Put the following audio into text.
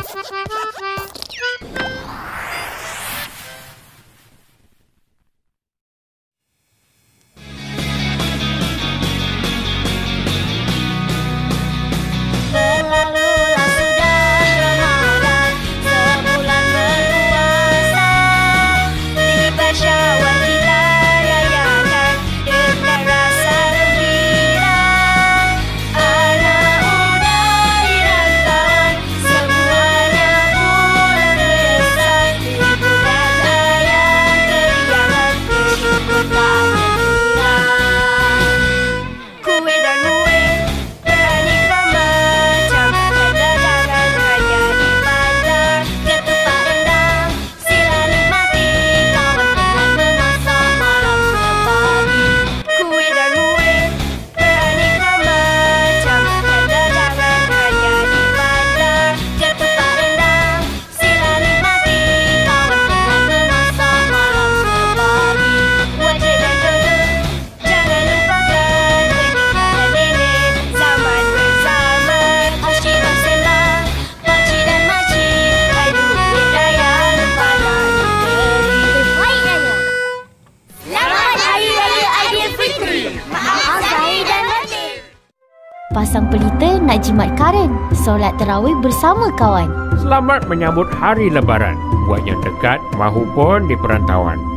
Pasang pelita nak jimat Karen, solat tarawih bersama kawan. Selamat menyambut Hari Lebaran. Buat yang dekat mahupun di perantauan.